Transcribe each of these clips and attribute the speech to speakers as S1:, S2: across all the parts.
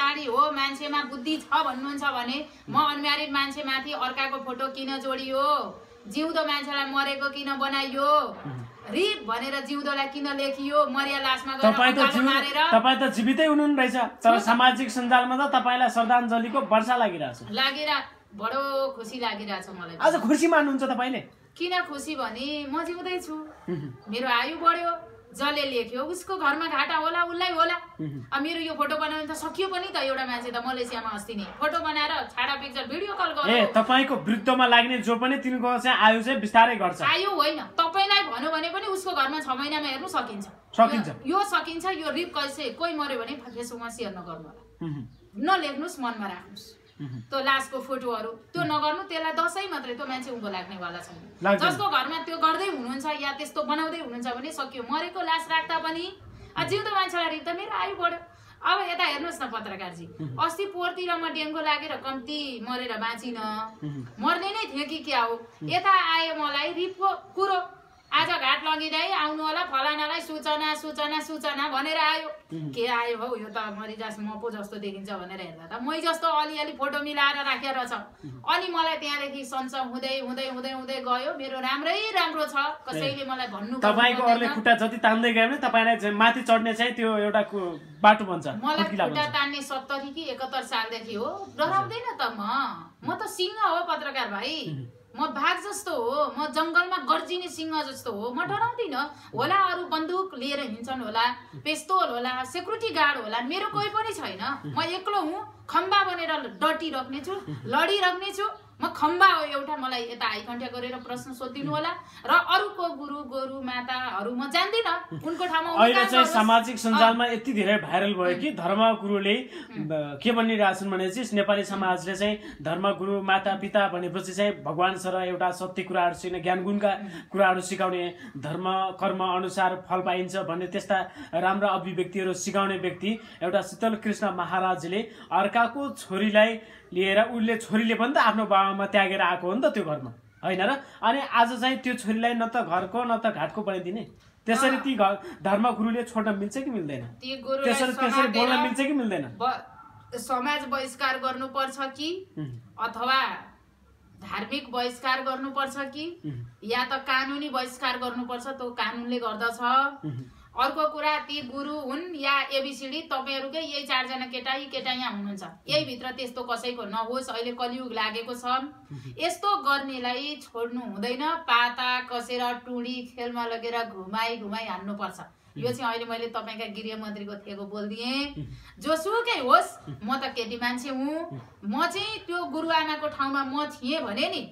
S1: पछाडि हो मान्छेमा बुद्धि छ भन्नुहुन्छ भने म अनम्यारिड मान्छेमाथि अर्काको फोटो किन जोडियो, जिउँदो मान्छेलाई मरेको किन बनाइयो, रिप भनेर जिउँदोलाई किन लेखियो, मरिया लासमा गएर मारेर।
S2: तपाई त जीवितै हुनुहुन्न रहेछ, तर सामाजिक सञ्जालमा त तपाईलाई श्रद्धाञ्जलीको वर्षा लागिरहेछ।
S1: बडो खुसी लागिरहेछ मलाई।
S2: आज खुसी मान्नुहुन्छ तपाईले?
S1: किन खुसी भने म जिउँदै छु, मेरो आयु बढ्यो, जसले लेख्यो उसको घरमा घाटा होला, उसलाई होला। अब मेरो यो फोटो बनाउनु त सकियो पनि त। एउटा मान्छे त मलेसियामा अस्ति नै फोटो बनाएर छाडा पिक्चर भिडियो कल गर्यो।
S2: तपाईको विरुद्धमा लाग्ने जो पनि तिनको चाहिँ आयु चाहिँ बिस्तारै घट्छ।
S1: आयु होइन, तपाईलाई भन्यो भने पनि उसको घरमा 6 महिनामा हेर्नु सकिन्छ। यो सकिन्छ। यो रिप कोही मर्यो भने फेसबुकमा सेयर नगर्नु होला, नलेख्नुस्, मनमा राख्नुस्। त्यो लासको फोटोहरू त्यो नगर्नु, त्यसलाई दसैँ मात्रै, त्यो मान्छे उँभो लाग्नेवाला छैन। जसको घरमा त्यो गर्दै हुनुहुन्छ या त्यस्तो बनाउँदै हुनुहुन्छ भने सकियो। मरेको लास राख्दा पनि जिउँदो मान्छेलाई रिप्दा मेरो आयु बढ्यो। अब यता हेर्नुहोस् न पत्रकारजी, अस्ति पोहोरतिर म डेङ्गु लागेर कम्ती मरेर बाँचिन, मर्ने नै थियो कि क्या हो। यता आयो मलाई रिपको कुरो, आज घाट लगिँदै आउनु होला, फलानालाई सूचना सूचना सूचना भनेर आयो। के आयो हौ, यो त मरिजास म पो जस्तो देखिन्छ भनेर हेर्दा त मै जस्तो अलिअलि फोटो मिलाएर राखेर छ। अनि मलाई त्यहाँदेखि सन्चो हुँदै हुँदै हुँदै हुँदै गयो। मेरो राम्रो छ, कसैले मलाई भन्नु
S2: तपाईको अरूले खुट्टा जति तान्दै गयो भने तपाईलाई माथि चढ्ने चाहिँ त्यो एउटा बाटो बन्छ।
S1: मलाई खुट्टा तान्ने 70 कि 71 सालदेखि हो। डराउँदैन त म त सिंह हो पत्रकार भाइ, म बाघ जस्तो हो, म जंगलमा गर्जिने सिंह जस्तो हो। म डराउँदिन होला, अरू बन्दुक लिएर हिँड्छन् होला, पिस्तोल होला, सेक्युरिटी गार्ड होला, मेरो कोही पनि छैन। म एक्लो हुँ, खम्बा बनेर डटिराख्ने छु, लडिराख्ने छु। म खम्बा हो एउटा। मलाई यता आइकन्ठ्या गरेर प्रश्न सोधिदिनु होला। र अरूको गुरु गोरु माताहरू म जान्दिन, उनको ठाउँमा
S2: अहिले चाहिँ सामाजिक सञ्जालमा यति धेरै भाइरल भयो कि धर्मगुरुले के भनिरहेछन् भनेपछि नेपाली समाजले चाहिँ धर्मगुरु माता पिता भनेपछि चाहिँ भगवान सर एउटा सत्य कुराहरू सिक्ने, ज्ञान गुणका कुराहरू सिकाउने, धर्म कर्म अनुसार फल पाइन्छ भन्ने त्यस्ता राम्रा अभिव्यक्तिहरू सिकाउने व्यक्ति एउटा शीतल कृष्ण महाराजले अर्काको छोरीलाई लिएर, उसले छोरीले पनि त आफ्नो बाबामा त्यागेर आएको हो नि त त्यो घरमा, होइन र? अनि आज चाहिँ त्यो छोरीलाई न त घरको न त घाटको बनाइदिने, त्यसरी ती धर्मगुरुले छोड्न मिल्छ कि मिल्दैन? त्यसरी बोल्न मिल्छ कि मिल्दैन?
S1: समाज बहिष्कार गर्नुपर्छ कि अथवा धार्मिक बहिष्कार गर्नुपर्छ कि या त कानुनी बहिष्कार गर्नुपर्छ? त्यो कानुनले गर्दछ। अर्को कुरा, ती गुरु हुन् या एबीसीडी, तपाईहरुकै यही 4 जना केटा यहाँ हुनुहुन्छ, यही भित्र त्यस्तो कसैको नहोस्। अहिले कलियुग लागेको छ, यस्तो गर्नेलाई छोड्नु हुँदैन। पाता कसेर टुडी खेलमा लगेर घुमाई हान्नु पर्छ। यो चाहिँ अहिले मैले तपाईका गृह मन्त्रीको थिएको बोल्दिए। जोसुकै होस्, म त केटी मान्छे हुँ। म चाहिँ त्यो गुरुआमाको ठाउँमा म थिएँ भने नि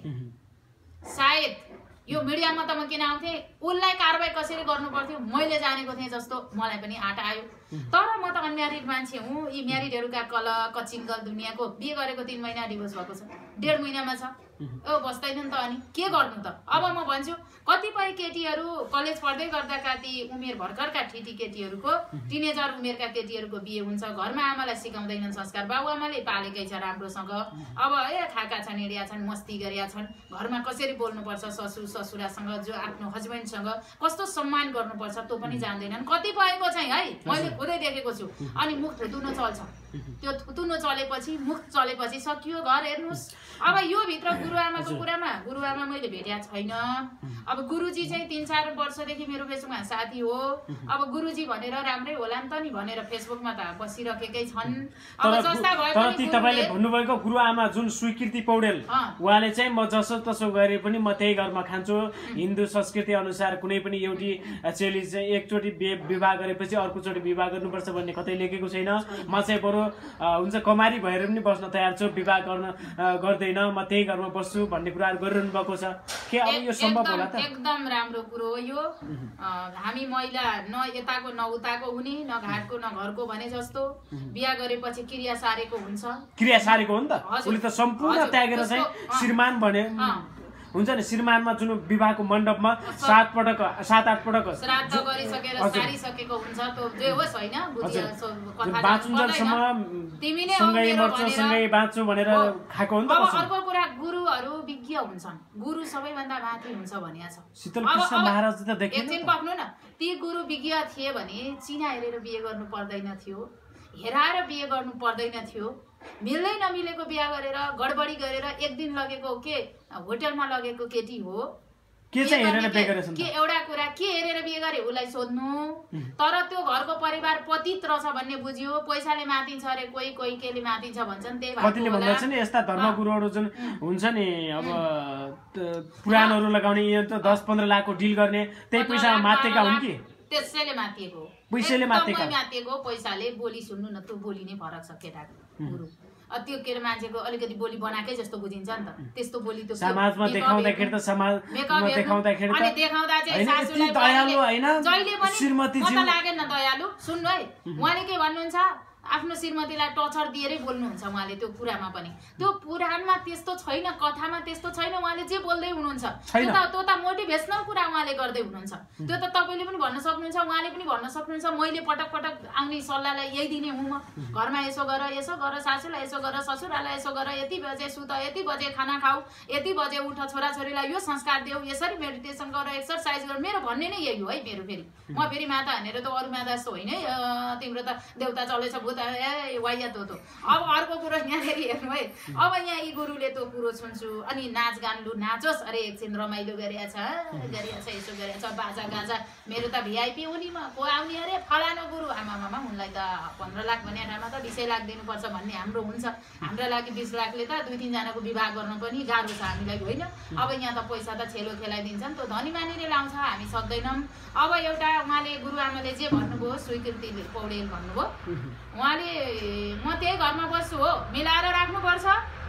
S1: सायद यो मिडियामा त म किन आउँथे, उसलाई कारबाही कसरी गर्नु पर्थ्यो मैले जानेको थिएँ जस्तो मलाई पनि आँट आयो। तर म त अनम्यारिड मान्छे हुँ। यी म्यारिडहरुका कचिङ्गल दुनियाँको बिहे गरेको 3 महिना डिभोर्स भएको छ, 1.5 महिनामा छ। बस्दैनन् त अनि के गर्नु त? अब म भन्छु, कतिपय केटीहरू कलेज पढ्दै गर्दाका ती उमेर भर्खरका ठिटी केटीहरूको, टिनेजर उमेरका केटीहरूको बिहे हुन्छ। घरमा आमालाई सिकाउँदैनन् संस्कार, बाबुआमाले पालेकै छ राम्रोसँग। अब खाका छन्, हिँड्या छन्, मस्ती गरिया छन्। घरमा कसरी बोल्नुपर्छ ससुरासँग, जो आफ्नो हस्बेन्डसँग कस्तो सम्मान गर्नुपर्छ त्यो पनि जान्दैनन्। कतिपयको चाहिँ है मैले खुदै देखेको छु। अनि मुख थुतुन चल्छ, त्यो थुतुन चलेपछि मुख चलेपछि सकियो, घर हेर्नुस्। अब यो भित्र गुरुआमाको कुरामा गुरुआमा मैले भेट्या छैन। अब गुरुजी चाहिँ 3-4 वर्षदेखि मेरो फेसबुकमा साथी हो। अब गुरुजी भनेर राम्रै होला नि त नि भनेर फेसबुकमा त बसिरहेकै छन्। अब जस्ता भए पनि
S2: तर तपाईले भन्नुभएको गुरुआमा जुन स्वीकृति पौडेल, उहाँले चाहिँ म जसो तसो गरे पनि म त्यही घरमा खान्छु, हिन्दू संस्कृति अनुसार कुनै पनि एउटी चेली चाहिँ एकचोटि विवाह गरेपछि अर्कोचोटि विवाह गर्नुपर्छ भन्ने कतै लेखेको छैन। म चाहिँ बरु हुन्छ कमारी भएर पनि बस्न तयार छु, विवाह गर्दैन, म त्यही घरमा बस्छु भन्ने कुराहरू गरिरहनु भएको छ। के अब यो सम्भव होला त?
S1: एकदम राम्रो कुरो हो यो। हामी महिला न यताको न उताको हुने, न घाटको न घरको भने जस्तो बिहा गरेपछि क्रिया सारेको हुन्छ।
S2: क्रिया सारेको हो नि त, उसले त सम्पूर्ण त्यागेर चाहिँ श्रीमान भने हुन्छ नि। श्रीमानमा जुन विवाहको मण्डपमा 7-8 पटक
S1: श्राद्ध गरिसकेर सारिसकेको हुन्छ। त्यो जे होस् हैन,
S2: बाँचुन्जेलसम्म सँगै मर्छ सँगै बाँच्छु भनेर खाएको हो नि त।
S1: अर्को कुरा, गुरुहरू विज्ञ हुन्छन्, गुरु सबैभन्दा माथि हुन्छ भनिया छ।
S2: शीतल कृष्ण महाराज त देख्नु
S1: एकछिन पक्नु न, ती गुरु विज्ञ थिए भने चिना हेरेर बिहे गर्नु पर्दैन थियो। हेराएर बिहे गर्नु पर्दैन थियो। मिल्दै नमिलेको बिहा गरेर गडबडी गरेर एक दिन लगेको के होटलमा लगेको केटी हो
S2: के चाहिँ हेरेर बिहे गरेछन्
S1: के एउटा कुरा के हेरेर बिहे गरे उसलाई सोध्नु। तर त्यो घरको परिवार पतित रहेछ भन्ने बुझ्यो। पैसाले मातिन्छ अरे कोही कोही केले मातिन्छ भन्छन्। त्यही
S2: कतिले भन्दछ नि यस्ता धर्मगुरुहरू जुन हुन्छ नि अब पुराणहरू लगाउने यो त 10-15 लाखको डिल गर्ने त्यही पैसामा मातेका हुन् कि
S1: त्यसैले मातिएको
S2: पैसाले मातेका
S1: मातिएको पैसाले। बोली सुन्नु न त्यो बोली नै फरक छ केटाको गुरु त्यो के मान्छेको अलिकति बोली बनाएकै जस्तो बुझिन्छ नि त। त्यस्तो बोली त
S2: समाजमा देखाउँदाखेरि त समाजमा देखाउँदाखेरि
S1: अनि देखाउँदा चाहिँ सासूलाई
S2: दयालु हैन
S1: जहिले पनि
S2: श्रीमती
S1: म त लागेन दयालु। सुन्नु है उहाँले के भन्नुहुन्छ आफ्नो श्रीमतीलाई टर्चर दिएरै बोल्नुहुन्छ उहाँले। त्यो कुरामा पनि त्यो पुराणमा त्यस्तो छैन, कथामा त्यस्तो छैन। उहाँले जे बोल्दै हुनुहुन्छ त्यो त मोटिभेसनल कुरा उहाँले गर्दै हुनुहुन्छ। त्यो त तपाईँले पनि भन्न सक्नुहुन्छ, उहाँले पनि भन्न सक्नुहुन्छ। मैले पटक पटक आउने सल्लाहलाई यही दिने हुँ म। घरमा यसो गर सासूलाई यसो गर ससुरालाई यसो गर, यति बजे सुत, यति बजे खाना खाऊ, यति बजे उठ, छोराछोरीलाई यो संस्कार देऊ, यसरी मेडिटेसन गर, एक्सर्साइज गर। मेरो भन्ने नै यही हो है। मेरो फेरि म फेरि माता भनेर त अरू माता जस्तो होइन है तिम्रो त देउता चलेछ भूत वाइया तो अब अर्को कुरो यहाँनिर हेर्नु है। अब यहाँ यी गुरुले त्यो कुरो सुन्छु अनि नाच गान लु नाचोस् अरे एकछिन रमाइलो गरिरहेछ यसो गरिरहेछ बाजा गाजा। मेरो त भिआइपी हुने म को आउने अरे फलानो गुरु आमामामा उनलाई त 15 लाख भने ठाउँमा त 20 लाख दिनुपर्छ भन्ने हाम्रो हुन्छ। हाम्रा लागि 20 लाखले त 2-3 जनाको विवाह गर्न पनि गाह्रो छ हामीलाई होइन। अब यहाँ त पैसा त छेलो खेलाइदिन्छन् त्यो धनी मानिले लाउँछ, हामी सक्दैनौँ। अब एउटा उहाँले गुरुआमाले जे भन्नुभयो स्वीकृति पौडेल भन्नुभयो उहाँले म त्यही घरमा बस्छु हो मिलाएर राख्नुपर्छ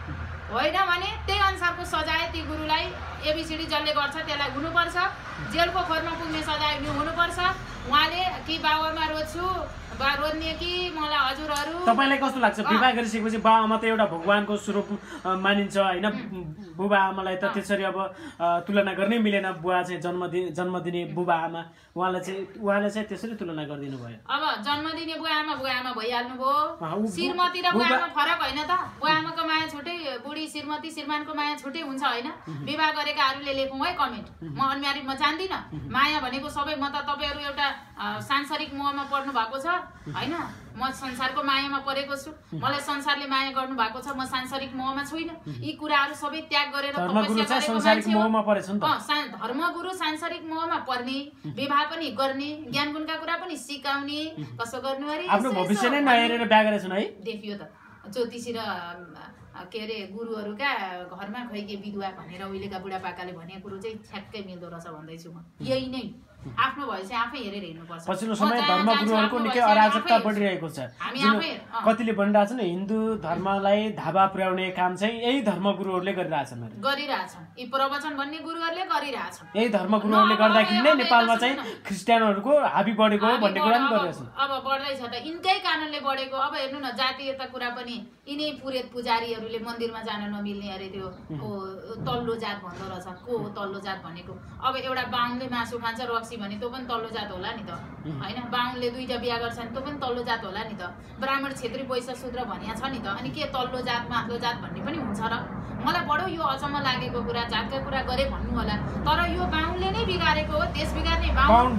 S1: होइन भने त्यही अनुसारको सजाय ती गुरुलाई एबिसिडी जसले गर्छ त्यसलाई हुनुपर्छ। जेलको खोरमा पुग्ने सजाय हुनुपर्छ। उहाँले कि बाबुआमा रोज्छु बा रोज्ने कि मलाई हजुरहरू।
S2: तपाईलाई कस्तो लाग्छ विवाह गरिसकेपछि बाबुआमा त एउटा भगवानको स्वरूप मानिन्छ होइन। बुबा आमालाई त त्यसरी अब तुलना गर्नै मिलेन। बुवा चाहिँ जन्म दिने बुबा आमा उहाँले चाहिँ त्यसरी तुलना गरिदिनु भयो।
S1: अब जन्म दिने बुवा आमा भइहाल्नु भयो। श्रीमती र बुवा आमा फरक होइन त। बुवा आमाको माया छुट्टै, बुढी श्रीमती श्रीमानको माया छुट्टै हुन्छ होइन। विवाह गरेकाहरूले लेखौँ है कमेन्ट। म अनम्यारिड म जान्दिनँ। माया भनेको सबै म त तपाईँहरू एउटा सांसारिक मोहमा पर्नु भएको छ होइन। म संसारको मायामा परेको छु। मलाई संसारले माया गर्नु भएको छ, म सांसारिक मोहमा छुइनँ। यी कुराहरू सबै त्याग गरेर
S2: धर्मगुरु चाहिँ सांसारिक मोहमा परेछ नि त।
S1: धर्मगुरु सांसारिक मोहमा पर्ने, विवाह पनि गर्ने, ज्ञान गुणका कुरा पनि सिकाउने, कसो गर्नु अरे
S2: आफ्नो भविष्य नै नहेरेर बिहा गरेछन् है।
S1: देखियो त ज्योतिषी र के अरे गुरुहरूका घरमा खै के विधुवा भनेर उहिलेका बुढापाकाले भनेको कुरो चाहिँ ठ्याक्कै मिल्दो रहेछ भन्दैछु म। यही नै आफ्नो भए चाहिँ आफै हेरेर हिँड्नुपर्छ।
S2: पछिल्लो समय धर्मगुरुहरूको निकै अराजकता बढिरहेको छ। कतिले भनिरहेछन् हिन्दू धर्मलाई धाबा पुर्याउने काम चाहिँ यही धर्मगुरुहरूले
S1: गरिरहेछन्। यी प्रवचन भन्ने गुरुहरूले गरिरहेछन्।
S2: यही धर्मगुरुहरूले गर्दाखेरि नै नेपालमा चाहिँ ख्रिस्टियनहरूको हाबी बढेको हो भन्ने कुरा पनि गरिरहेछन्।
S1: अब बढ्दैछ त यिनकै कारणले बढेको। अब हेर्नु न जातीयता कुरा पनि यिनै पुरेत पुजारीहरूले मन्दिरमा जान नमिल्ने अरे त्यो तल्लो जात भन्दो रहेछ। को हो तल्लो जात भनेको? अब एउटा बाहुनले मासु खान्छ रक्सी भने त्यो पनि तल्लो जात होला नि त होइन। बाहुनले 2टा बिहा गर्छन् त्यो पनि तल्लो जात होला नि त। ब्राह्मण क्षेत्री वैश्य शूद्र भनिया छ नि त। अनि के तल्लो जात माथिल्लो जात भन्ने पनि हुन्छ र? मलाई बडो यो अचम्म लागेको कुरा जातका कुरा गरे भन्नु होला। तर यो बाहुनले नै बिगारेको हो। देश बिगार्ने बाहुन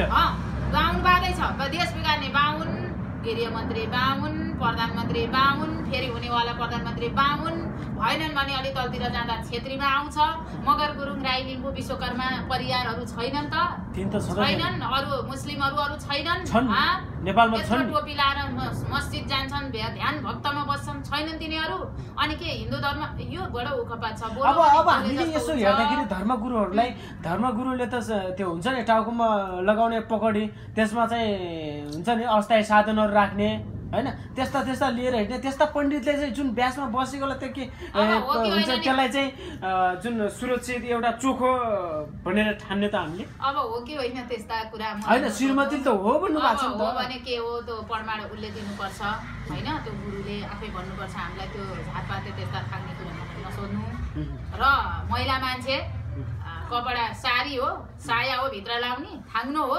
S1: बादै छ। देश बिगार्ने बाहुन, गृहमन्त्री बाहुन, प्रधानमन्त्री बाहुन, फेरि हुनेवाला प्रधानमन्त्री बाहुन भएनन् भने अलि तलतिर जाँदा छेत्रीमा आउँछ। मगर गुरुङ राई लिम्बू विश्वकर्मा परिवारहरू छैनन् त? छैनन्। अरू मुस्लिमहरू छैनन्
S2: नेपालमा छन्।
S1: टोपी लाएर मस्जिद जान्छन्, ध्यान भक्तमा बस्छन्, छैनन् तिनीहरू। अनि के हिन्दू धर्म यो बडो उखपात छ।
S2: अब हामीले यसो हेर्दाखेरि धर्मगुरुले त त्यो हुन्छ नि टाउकोमा लगाउने पकडी त्यसमा चाहिँ हुन्छ नि अस्थायी साधनहरू राख्ने होइन। त्यस्ता लिएर हिँड्ने त्यस्ता पण्डितले चाहिँ जुन ब्यासमा बसेकोलाई त के हुन्छ त्यसलाई चाहिँ जुन सुरक्षित एउटा चोखो भनेर ठान्ने त हामीले।
S1: अब हो कि होइन त्यस्ता कुरा
S2: होइन। श्रीमती त हो भन्नु भएको छ नि त।
S1: भने के हो त्यो प्रमाण उसले दिनुपर्छ होइन। त्यो गुरुले आफै भन्नुपर्छ। हामीलाई त्यो झातपाते त्यस्ता खाने कुरा नसोध्नु। र महिला मान्छे कपडा साडी हो साया हो भित्र लाउने थाङ्नु हो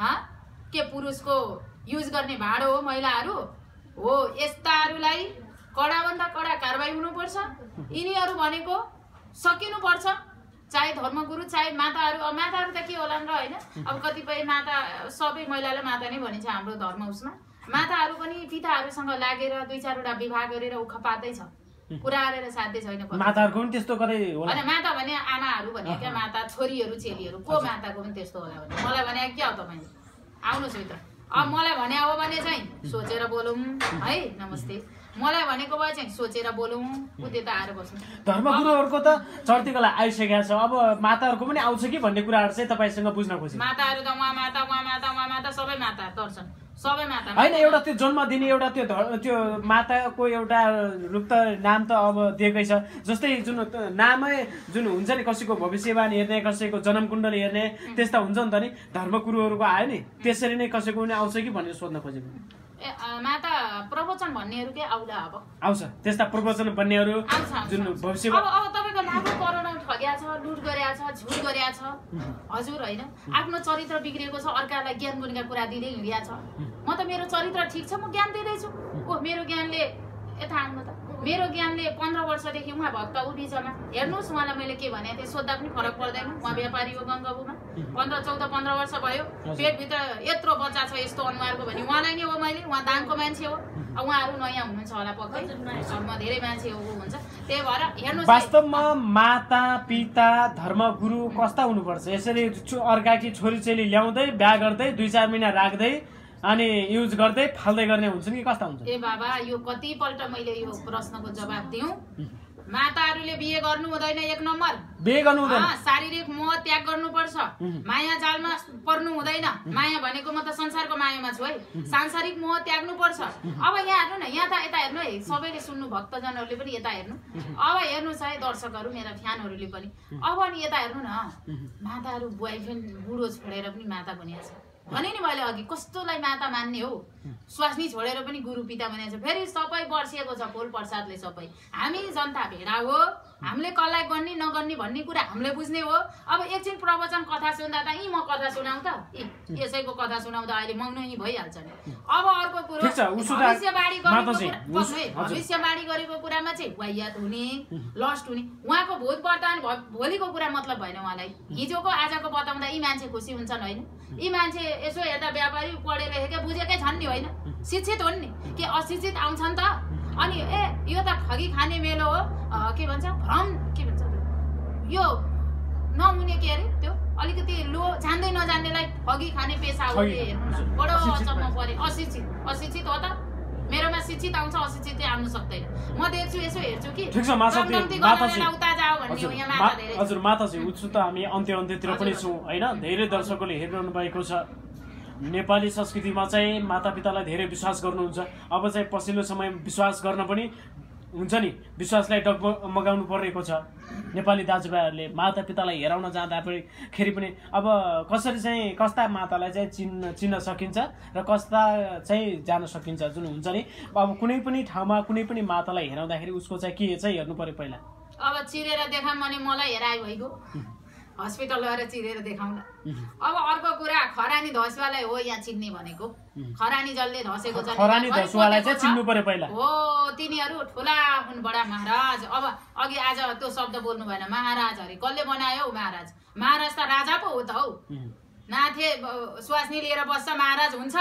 S1: के पुरुषको युज गर्ने भाँडो हो महिलाहरू हो। यस्ताहरूलाई कडाभन्दा कडा कारबाही हुनुपर्छ। यिनीहरू भनेको सकिनुपर्छ। चाहे धर्मगुरु चाहे माताहरू त के होला र होइन। अब कतिपय माता सबै महिलालाई माता नै भनिन्छ हाम्रो धर्म उसमा। माताहरू पनि पिताहरूसँग लागेर 2-4 वटा विवाह गरेर उख पातै छ, कुरा गरेर साध्य छैन।
S2: माताहरूको पनि त्यस्तो कतै होला
S1: होइन, माता भने आमाहरू भने क्या, माता छोरीहरू चेलीहरू को माताको पनि त्यस्तो होला भने मलाई भने क्या हो तपाईँले आउनुहोस् भित्र। अब मलाई भने हो भने चाहिँ सोचेर बोलौँ है, नमस्ते। मलाई भनेको भए चाहिँ सोचेर बोलौँ, ऊ त्यता आएर बस्नु।
S2: धर्मगुरुहरूको त चढ्ती कला आइसकेको छ, अब माताहरूको पनि आउँछ कि भन्ने कुराहरू चाहिँ तपाईँसँग बुझ्न खोजेँ।
S1: माताहरू त उहाँ माता सबै माता दर्शन सबै माता
S2: होइन, एउटा त्यो जन्म दिने एउटा त्यो माताको एउटा रूप त नाम त अब दिएकै छ। जस्तै जुन नामै जुन हुन्छ नि, कसैको भविष्यवाणी हेर्ने, कसैको जन्मकुण्डली हेर्ने, त्यस्ता हुन्छ नि त नि, धर्मगुरुहरूको आयो नि त्यसरी नै कसैको पनि आउँछ कि भनेर सोध्न खोजेको।
S1: माता प्रवचन भन्नेहरू के आउला अब
S2: आउँछ त्यस्ता प्रवचन भन्नेहरू जुन भविष्य।
S1: अब तपाईँको लाखौँ करोडौँ ठग्या छ, लुट गरेका छ, झुट गरेका छ हजुर होइन, आफ्नो चरित्र बिग्रिएको छ, अर्कालाई ज्ञान गुणका कुरा दिँदै हिँडिया छ। म त मेरो चरित्र ठिक छ, म ज्ञान दिँदैछु। मेरो ज्ञानले यता आउनु त, मेरो ज्ञानले 15 वर्षदेखि उहाँ भक्त ऊ बिचमा हेर्नुहोस्, उहाँलाई मैले के भने थिएँ सोद्धा पनि फरक पर्दैन। उहाँ व्यापारी हो गङ्गाबुमा, 15-14-15 वर्ष भयो, पेटभित्र यत्रो बच्चा छ यस्तो अनुहारको भने उहाँलाई नै हो मैले। उहाँ दाङको मान्छे हो, उहाँहरू नयाँ हुनुहुन्छ होला पक्कै, म धेरै मान्छे हो हुन्छ। त्यही भएर हेर्नुहोस्,
S2: वास्तवमा माता पिता धर्मगुरु कस्ता हुनुपर्छ? यसरी अर्काकी छोरीचेली ल्याउँदै बिहा गर्दै 2-4 महिना राख्दै अनि युज गर्दै फाल्दै गर्ने हुन्छन् कि कस्ता हुन्छ?
S1: ए बाबा, यो कतिपल्ट मैले यो प्रश्नको जवाब दिउँ। माताहरूले बिहे गर्नु हुँदैन, 1 नम्बर
S2: बिहे गर्नु हुँदैन,
S1: शारीरिक मोह त्याग गर्नुपर्छ, माया जालमा पर्नु हुँदैन। माया भनेको म त संसारको मायामा छु है, सांसारिक मोह त्याग्नुपर्छ। अब यहाँ हेर्नु न, यहाँ त यता हेर्नु है, सबैले सुन्नु, भक्तजनहरूले पनि यता हेर्नु। अब हेर्नुहोस् है दर्शकहरू, मेरा फ्यानहरूले पनि, अब नि यता हेर्नु न, माताहरू बोयफ्रेन्ड बुढो छोडेर पनि माता बनिएको छ भने नि मैले अघि, कस्तोलाई माता मान्ने हो? स्वास्नी छोडेर पनि गुरु पिता बनिएको छ। फेरि सबै बर्सिएको छ फुल प्रसादले सबै। हामी जनता भेडा हो, हामीले कसलाई गर्ने नगर्ने भन्ने कुरा हामीले बुझ्ने हो। अब एकछिन प्रवचन कथा सुन्दा त म कथा सुनाउँ त, यसैको कथा सुनाउँदा अहिले मग्नु भइहाल्छ नि। अब अर्को कुरो, भविष्यवाणी गरेको कुरामा चाहिँ वाहियात हुने, लस्ट हुने, उहाँको भूत वर्तमान भोलिको कुरा मतलब भएन उहाँलाई। हिजोको आजको बताउँदा यी मान्छे खुसी हुन्छन् होइन? यी मान्छे यसो हेर्दा व्यापारी पढे लेखेका बुझेकै छन् नि होइन, शिक्षित हुन् नि, के अशिक्षित आउँछन् त? अनि यो त ठगी खाने मेलो हो, के भन्छ भ्रम, के भन्छ यो नहुने, के अरे त्यो अलिकति लो जान्दै नजान्नेलाई ठगी खाने पेसा हो। हेर्नु बडो अचम्म परे। अशिक्षित हो त? मेरोमा शिक्षित आउँछ, अशिक्षित आउनु सक्दैन। म देख्छु, यसो हेर्छु कि
S2: ठिक छ माताजी,
S1: हजुर
S2: माताजी उत्सु त हामी अन्त्यतिर पनि छौँ होइन। धेरै दर्शकहरूले हेरिरहनु भएको छ। नेपाली संस्कृतिमा चाहिँ मातापितालाई धेरै विश्वास गर्नुहुन्छ। अब चाहिँ पछिल्लो समय विश्वास गर्न पनि हुन्छ नि, विश्वासलाई डगमगाउनु परेको छ। नेपाली दाजुभाइहरूले मातापितालाई हेराउन जाँदाखेरि पनि अब कसरी चाहिँ कस्ता मातालाई चाहिँ चिन्न सकिन्छ र कस्ता चाहिँ जान सकिन्छ जुन हुन्छ नि। अब कुनै पनि ठाउँमा कुनै पनि मातालाई हेराउँदाखेरि उसको चाहिँ के चाहिँ हेर्नु पर्यो पहिला?
S1: अब चिरेर देखाऊँ भने मलाई हेराइ भइगयो, हस्पिटल गएर चिरेर देखाउँला। अब अर्को कुरा, खरानी धसुवालाई हो यहाँ चिन्ने भनेको, खरानी जसले धसेको
S2: खरानी धसुवालाई चाहिँ चिन्नु पर्यो पहिला
S1: हो। तिनीहरू ठुला हुन् बडा महाराज। अब अघि आज त्यो शब्द बोल्नु भएन, महाराज अरे कसले बनायो महाराज? महाराज त राजा पो हो त हौ। नाथे स्वास्नी लिएर बस्छ महाराज हुन्छ?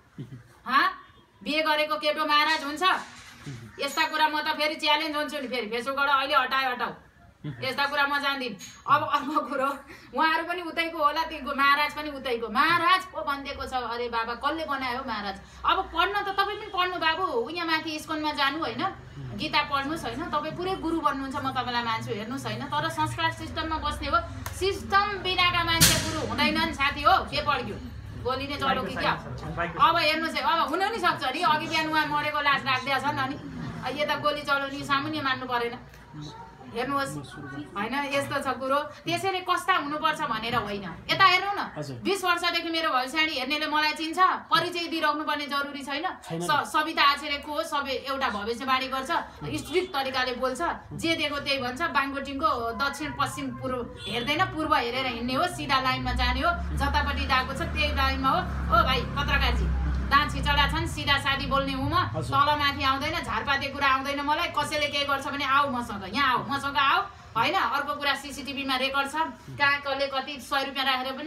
S1: बिहे गरेको केटो महाराज हुन्छ? यस्ता कुरा म त फेरि च्यालेन्ज हुन्छु नि, फेरि फेसबुकबाट अहिले हटाऊ यस्ता कुरा म जान्दिनँ। अब अर्को कुरो, उहाँहरू पनि उतैको होला, त्यो महाराज पनि उतैको। महाराज पो भनिदिएको छ, अरे बाबा कसले बनायो महाराज? अब पढ्न त तपाईँ पनि पढ्नु बाबु, यहाँ माथि स्कुलमा जानु होइन, गीता पढ्नुहोस् होइन, तपाईँ पुरै गुरु बन्नुहुन्छ, म तपाईँलाई मान्छु, हेर्नुहोस् होइन। तर संस्कार सिस्टममा बस्ने हो, सिस्टम बिनाका मान्छे गुरु हुँदैनन् साथी हो। के पढ्यो गोली नै चलो कि क्या? अब हेर्नुहोस् है, अब हुन नि सक्छ नि, अघि बिहान उहाँ मरेको लास राख्दै छन् अनि यता गोली चलाउने सामान्य मान्नु परेन, हेर्नुहोस् होइन। यस्तो छ कुरो, त्यसैले कस्ता हुनुपर्छ भनेर होइन। यता हेर्नु न, 20 वर्षदेखि मेरो भविष्यवाणी हेर्नेले मलाई चिन्छ, परिचय दिइराख्नु पर्ने जरुरी छैन। सविता आचार्य को सबै एउटा भविष्यवाणी गर्छ, स्ट्रिक्ट तरिकाले बोल्छ, जे दिएको त्यही भन्छ। बाङ्गोटिङको दक्षिण पश्चिम पूर्व हेर्दैन, पूर्व हेरेर हिँड्ने हो, सिधा लाइनमा जाने हो, जतापट्टि गएको छ त्यही लाइनमा हो। ओ भाइ पत्रकारजी, दाँत छिचडा छन्, सिधा सादी बोल्ने हुँ म, तल माथि आउँदैन, झारपाते कुरा आउँदैन मलाई। कसैले केही गर्छ भने आऊ मसँग, यहाँ आऊ मसँग आऊ होइन। अर्को कुरा, सिसिटिभीमा रेकर्ड छ, कहाँ कसले कति 100 रुपियाँ राखेर पनि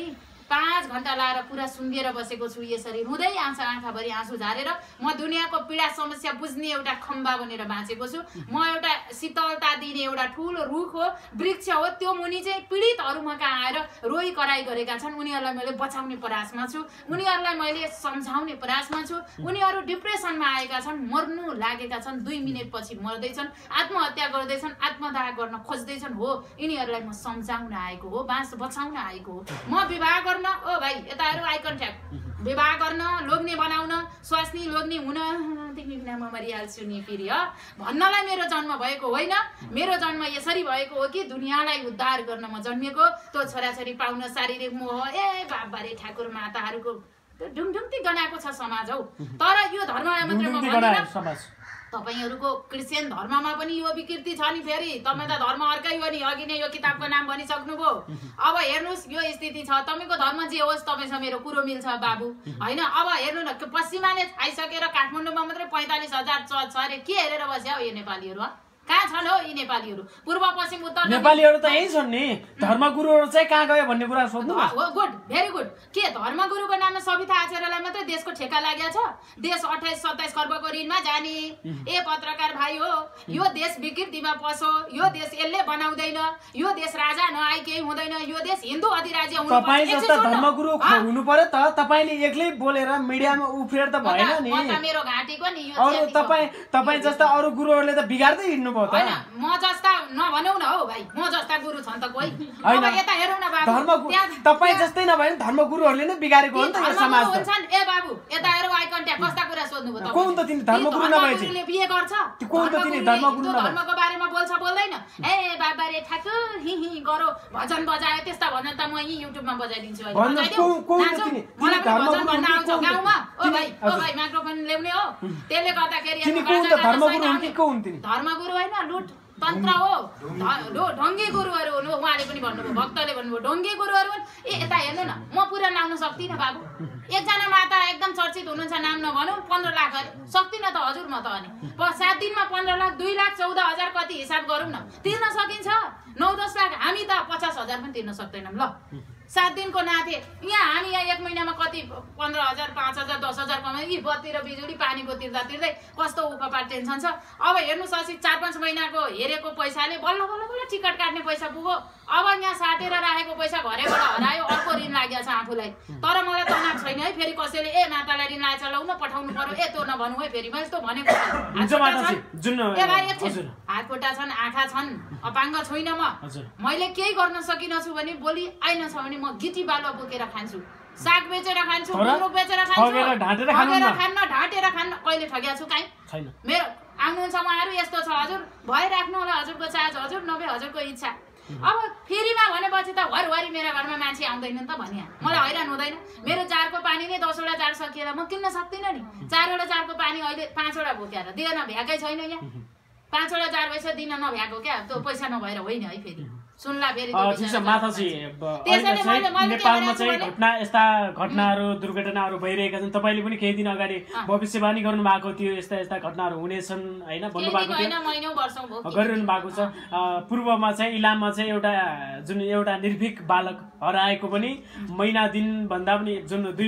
S1: 5 घण्टा लाएर पुरा सुँगेर बसेको छु यसरी रुँदै आँखाभरि आँसु झारेर म दुनियाँको पीडा समस्या बुझ्ने एउटा खम्बा बनेर बाँचेको छु म एउटा शीतलता दिने एउटा ठुलो रुख हो वृक्ष हो त्यो मुनि चाहिँ पीडितहरू म कहाँ आएर रोइ कराई गरेका छन् उनीहरूलाई मैले बचाउने प्रयासमा छु उनीहरूलाई मैले सम्झाउने प्रयासमा छु उनीहरू डिप्रेसनमा आएका छन् मर्नु लागेका छन् 2 मिनेटपछि मर्दैछन् आत्महत्या गर्दैछन् आत्मदाह गर्न खोज्दैछन् हो यिनीहरूलाई म सम्झाउन आएको हो बचाउन आएको हो म विवाह गर्न ओ भाइ यता हेरौ आई कन्ट्याक्ट विवाह गर्न लोग्ने बनाउन स्वास्नी लोग्ने हुन तिमी बिना म मरिहाल्छु नि फेरि भन्नलाई मेरो जन्म भएको होइन मेरो जन्म यसरी भएको हो कि दुनियाँलाई उद्धार गर्न म जन्मेको त्यो छोराछोरी पाउन शारीरिक मोह बाबारे ठाकुर माताहरूको ढुङढुङती गनाएको छ समाज हौ तर यो धर्मलाई मात्रै म भन्दिनँ तपाईहरुको क्रिश्चियन धर्ममा पनि यो विकृति छ नि फेरि तपाई त धर्म अर्कै हो नि अघि नै यो किताबको नाम भनिसक्नुभयो अब हेर्नुस् यो स्थिति छ तपाईको धर्म जे होस् तपाईसँग मेरो कुरो मिल्छ बाबु हैन अब हेर्नु न पश्चिमाले आइसकेर काठमाडौँमा मात्रै 45,000 चर्च छ अरे के हेरेर बस्या हो यो नेपालीहरु कहाँ छन् हो यी नेपालीहरु पूर्व पश्चिम उत्तर
S2: नेपालीहरु त यही छन् नि धर्मगुरुहरु चाहिँ कहाँ गयो भन्ने कुरा सोध्नु
S1: गुड भेरी गुड के धर्मगुरुको नाममा सविता आचार्यलाई मात्रै देशको ठेका लागेको छ देश 28-27 खर्बको ऋणमा जाने ए पत्रकार भाइ हो यो देश विकृतिमा पस्यो यो देश यसले बनाउँदैन यो देश राजा नआइ केही हुँदैन यो देश हिन्दू अधिराज्य हुनु पर्छ
S2: तपाई जस्ता धर्मगुरु हुनु पर्यो त तपाईले एक्लै बोलेर मिडियामा उफ्रेर त भएन नि
S1: म त मेरो घाटीको नि यो
S2: अरु तपाई जस्ता अरु गुरुहरुले त बिगार्दै हिड्नु
S1: हैन म जस्ता नभनौ न हो भाइ म जस्ता गुरु छन् त कोही अब यता हेरौ न बाबु
S2: तपाई जस्तै नभए धर्मगुरुहरुले नै बिगारेको हो नि त यो समाज त
S1: हुन्छन् ए बाबु यता हेरौ आई कन्ट्याक्ट कस्ता कुरा सोध्नु भयो
S2: कोन त तिमी धर्मगुरु नभए चाहिँ
S1: बिहे गर्छ
S2: कोन त तिमी धर्मगुरु नभए
S1: धर्मको बारेमा बोल्छ बोल्दैन ए बाबा रे ठाकुर हि हि गरो भजन बजायो त्यस्ता भजन त म यही युट्युबमा बजाइदिन्छु अहिले
S2: कोन त तिमी
S1: मलाई भजन भन्न आउँछ गाउँमा ओ भाइ माइक्रोफोन ल्याउने हो त्यसले गर्दाखेरि
S2: तिमी कोन त धर्मगुरु हुन् कि कोन तिमी
S1: धर्मगुरु हैन लुट तन्त्र हो ढङ्गे गुरुहरु हुनु उहाँले पनि भन्नुभयो भक्तले भन्नुभयो ढङ्गे गुरुहरु ए यता हेर्नु न म पुरा नाउन सक्दिन बाबु एकजना माता एकदम चर्चित हुनुहुन्छ नाम नभनौ 15 लाख सक्दिन त हजुर म त अनि 7 दिनमा 15 लाख 2,14,000 कति हिसाब गरौँ न तिर्न सकिन्छ 9-10 लाख हामी त 50,000 पनि तिर्न सक्दैनौं ल 7 दिनको नाथे यहाँ हामी यहाँ 1 महिनामा कति 15,000 5,000 10,000 कमाइ यी बत्ती र बिजुली पानीको तिर्दै कस्तो उपपार टेन्सन छ अब हेर्नुस् असि 4-5 महिनाको हेरेको पैसाले बल्ल बल्ल टिकट काट्ने पैसा पुग्यो अब यहाँ साटेर राखेको पैसा घरेबाट हरायो अर्को ऋण लाग्या छ आफूलाई तर मलाई तनाव छैन है फेरि कसैले ए मातालाई ऋण लाएछ लौ न पठाउनु पर्यो ए त्यो नभनु है फेरि मैले त भनेको ए भाइ हातखुट्टा छन् आँखा छन् अपाङ्ग छैन मैले केही गर्न सकिनछु भने भोलि आइन छ भने म गिटी बालुवा बोकेर खान्छु साग बेचेर खान्छु गुन्द्रुक बेचेर खान्छु ढाँटेर खान्न कहिले ठग्या छु काई छैन मेरो आउनुहुन्छ उहाँहरु यस्तो छ हजुर भइराख्नु होला हजुरको चार्ज हजुर नभए हजुरको इच्छा अब फेरिमा भनेपछि त हरवारी मेरो घरमा मान्छे आउँदैन त भनिया मलाई हैरान हुँदैन मेरो जारको पानी नै 10 वटा जार सकिएर म किन्न सक्दिन नि 4 वटा जारको पानी अहिले 5 वटा बोकेर दिन भ्याकै छैन यहाँ 5 वटा जार पैसा दिन नभ्याएको क्या त्यो पैसा नभएर होइन है फेरि सुनला फेरि
S2: नेपालमा चाहिँ यस्ता घटनाहरू दुर्घटनाहरू भइरहेका छन् तपाईले पनि केही दिन अगाडि भविष्यवाणी गर्नु भएको थियो यस्ता घटनाहरू हुनेछन् हैन भन्नु भएको थियो गरिरहनु भएको छ पूर्वमा चाहिँ इलाममा चाहिँ एउटा निर्भीक बालक हराएको पनि महिना दिन भन्दा पनि जुन